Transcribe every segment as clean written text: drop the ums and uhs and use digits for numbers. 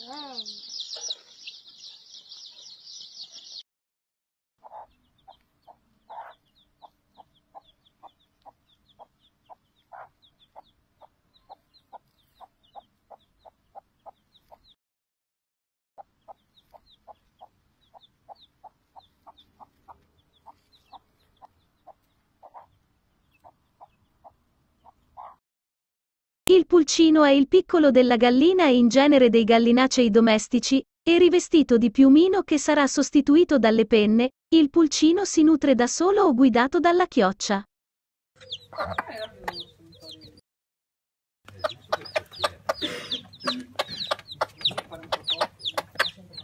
Il pulcino è il piccolo della gallina e in genere dei gallinacei domestici, e rivestito di piumino che sarà sostituito dalle penne. Il pulcino si nutre da solo o guidato dalla chioccia.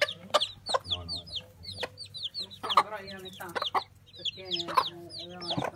No, però io a metà, perché avevamo